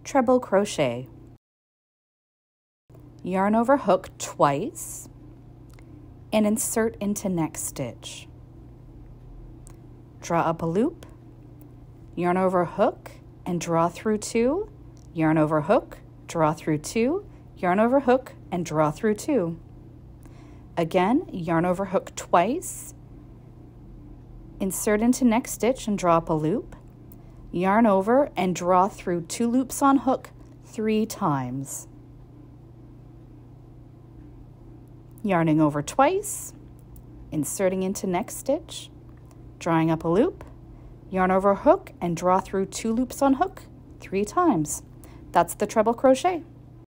treble crochet. Yarn over hook twice and insert into next stitch. Draw up a loop, yarn over hook and draw through 2, yarn over hook, draw through 2, yarn over hook and draw through 2. Again, yarn over hook twice, insert into next stitch and draw up a loop, yarn over and draw through 2 loops on hook 3 times. Yarning over twice, inserting into next stitch, drawing up a loop, yarn over hook and draw through 2 loops on hook 3 times. That's the treble crochet.